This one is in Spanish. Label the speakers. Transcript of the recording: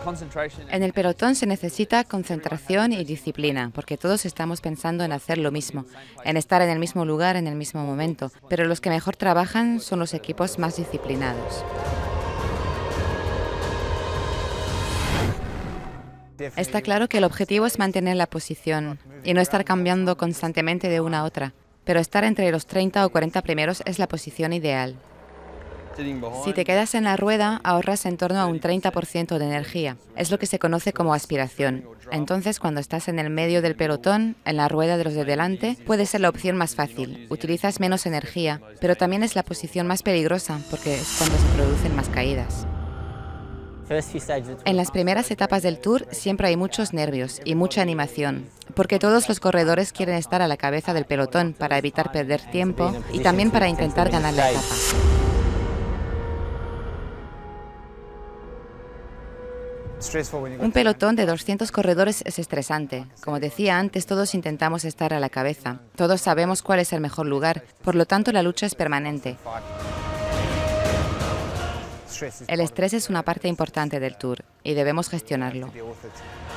Speaker 1: En el pelotón se necesita concentración y disciplina, porque todos estamos pensando en hacer lo mismo, en estar en el mismo lugar en el mismo momento, pero los que mejor trabajan son los equipos más disciplinados. Está claro que el objetivo es mantener la posición y no estar cambiando constantemente de una a otra, pero estar entre los 30 o 40 primeros es la posición ideal. Si te quedas en la rueda, ahorras en torno a un 30% de energía. Es lo que se conoce como aspiración. Entonces, cuando estás en el medio del pelotón, en la rueda de los de delante, puede ser la opción más fácil. Utilizas menos energía, pero también es la posición más peligrosa, porque es cuando se producen más caídas. En las primeras etapas del Tour siempre hay muchos nervios y mucha animación, porque todos los corredores quieren estar a la cabeza del pelotón para evitar perder tiempo y también para intentar ganar la etapa. Un pelotón de 200 corredores es estresante. Como decía antes, todos intentamos estar a la cabeza. Todos sabemos cuál es el mejor lugar, por lo tanto la lucha es permanente. El estrés es una parte importante del Tour y debemos gestionarlo.